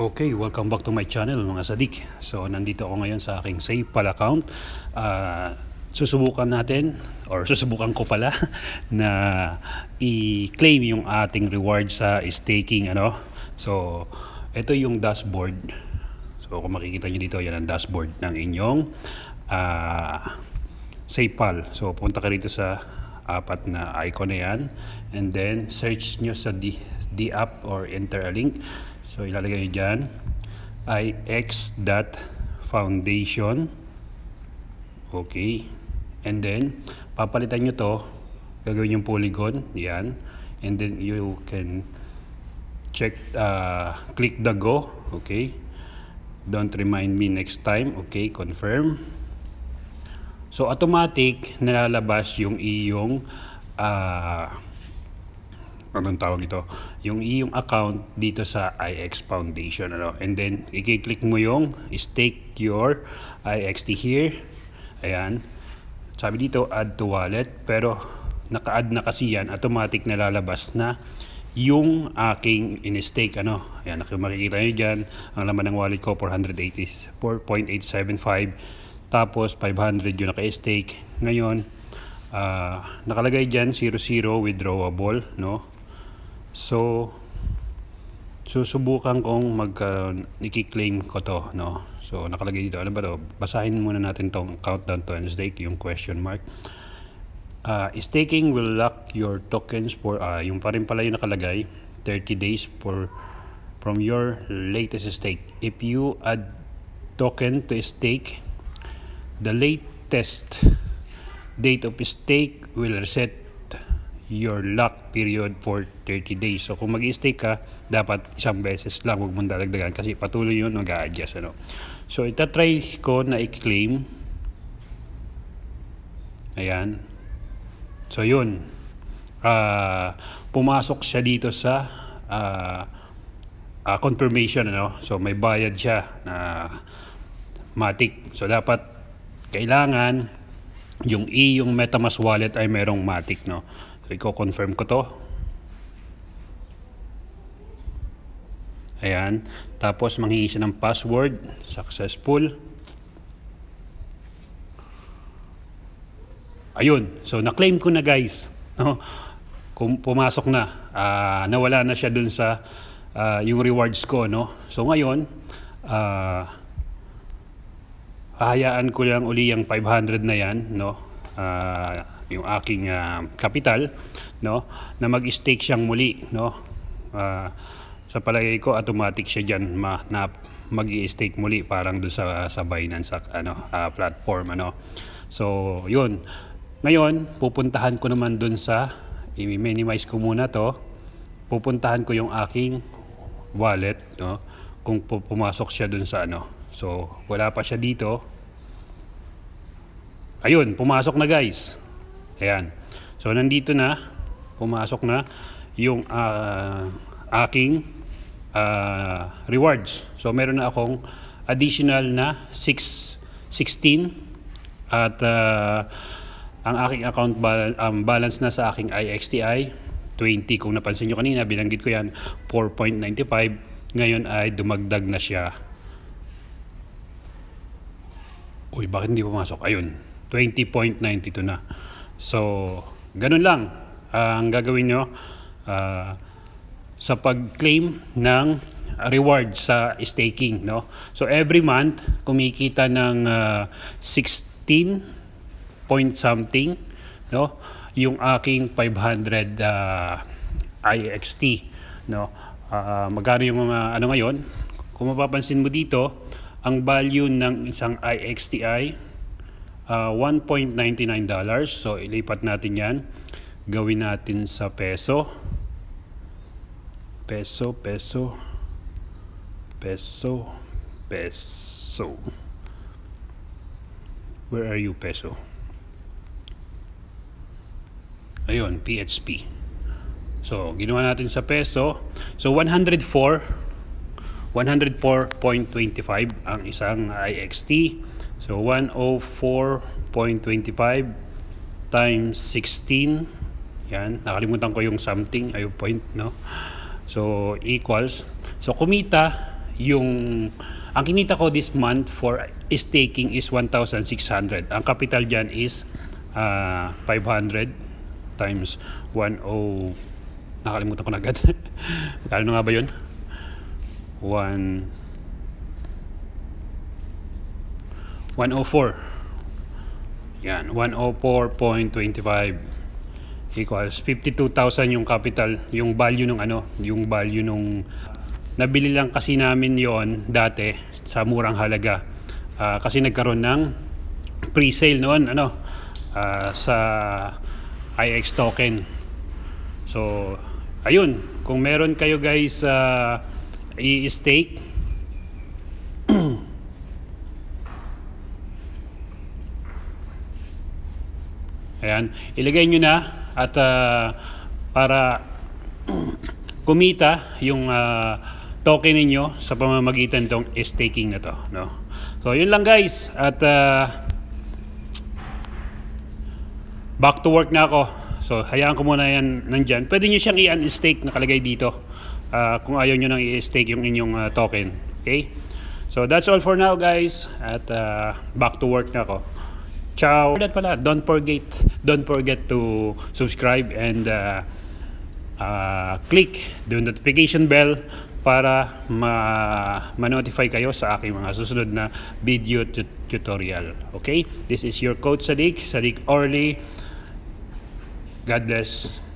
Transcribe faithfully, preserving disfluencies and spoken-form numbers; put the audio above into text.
Okay, welcome back to my channel mga sadik. So nandito ako ngayon sa aking SafePal account. uh, Susubukan natin or susubukan ko pala na i-claim yung ating reward sa staking ano. So ito yung dashboard. So kung makikita nyo dito, yan ang dashboard ng inyong uh, SafePal. So punta ka rito sa apat na icon na yan, and then search nyo sa the, the app or enter a link. So ilalagay nyo dyan ix.foundation. Okay, and then papalitan nyo to, gagawin yung polygon yan, and then you can check uh, click the go. Okay, don't remind me next time. Okay, confirm. So automatic nalalabas yung iyong uh, anong tawag ito, yung iyong account dito sa I X Foundation ano. And then i-click mo yung stake your I X T here. Ayan, sabi dito add to wallet, pero naka-add na kasi yan, automatic nalalabas na yung aking in-stake ano. Ayan, makikita nyo dyan ang laman ng wallet ko, four point eight seven five, tapos five hundred yung naka-stake ngayon. Uh, nakalagay dyan zero zero withdrawable no. So susubukan kong mag uh, i-claim ko to no. So nakalagay dito, ano ba to? Basahin muna natin tong countdown to end stake, yung question mark. Uh, staking will lock your tokens for uh, yung pa rin pala yung nakalagay, thirty days for from your latest stake. If you add token to stake, the latest date of stake will reset your lock period for thirty days. So kung mag-stake ka, dapat isang beses lang, huwag mong dadagdagan kasi patuloy yun mag-a-adjust ano. So itatry ko na i-claim. Ayan. So yun, uh, pumasok siya dito sa uh, uh, confirmation ano. So may bayad siya na Matic. So dapat kailangan yung iyong MetaMask wallet ay merong Matic no. So i-confirm ko to. Ayan, tapos manghihingi siya ng password. Successful. Ayun, so na-claim ko na guys no? Kung pumasok na, uh, nawala na siya dun sa uh, yung rewards ko no. So ngayon uh, hahayaan ko lang uli yung five hundred na yan no, uh, yung aking uh, capital no, na mag-stake siyang muli no. Uh, sa palagay ko automatic siya diyan ma, na mag-i-stake muli, parang doon sa sa Binance ano uh, platform ano. So yun, ngayon pupuntahan ko naman doon sa, i-minimize ko muna to, pupuntahan ko yung aking wallet no, kung pumasok siya doon sa ano. So wala pa siya dito. Ayun, pumasok na guys. Ayan, so nandito na, pumasok na yung uh, aking uh, rewards. So meron na akong additional na sixteen, at uh, ang aking account bal um, balance na sa aking I X T I twenty. Kung napansin nyo kanina, binanggit ko yan, four point nine five. Ngayon ay dumagdag na siya. Uy, bakit hindi pumasok? Ayun, twenty point nine two na. So ganun lang uh, ang gagawin nyo uh, sa pag-claim ng reward sa staking no. So every month kumikita ng uh, sixteen point something no, yung aking five hundred uh, I X T no. Uh, magkano yung mga ano ngayon? Kung mapapansin mo dito, ang value ng isang I X T I uh, one point nine nine dollars. So ilipat natin yan, gawin natin sa peso. Peso, peso, peso, peso. Where are you, peso? Ayun, P H P. So, ginawa natin sa peso. So, one hundred four point two five ang isang I X T. So, one oh four point two five times sixteen. Yan, nakalimutan ko yung something, ay point, no? So equals, so kumita yung ang kinita ko this month for staking is one thousand six hundred. Ang capital dyan is uh, five hundred times one oh, nakalimutan ko na agad. Magkano nga ba yun? one one oh four. Yan, one oh four point two five equals fifty-two thousand yung capital, yung value nung ano, yung value nung nabili lang kasi namin yon dati sa murang halaga. Uh, kasi nagkaroon ng pre-sale noon ano uh, sa I X token. So ayun, kung meron kayo guys uh, i-stake, ayan, ilagay nyo na at uh, para kumita yung uh, token ninyo sa pamamagitan tong staking na to, no? So yun lang guys, at uh, back to work na ako. So hayaan ko muna yan nandyan. Pwede nyo siyang i-unstake, nakalagay dito, uh, kung ayaw nyo nang i-stake yung inyong uh, token. Okay, so that's all for now guys, at uh, back to work na ako. Ciao. That pala, don't forget don't forget to subscribe and uh, uh, click the notification bell para ma-notify kayo sa aking mga susunod na video tutorial. Okay? This is your coach Sadiq, Sadiq Orly. God bless.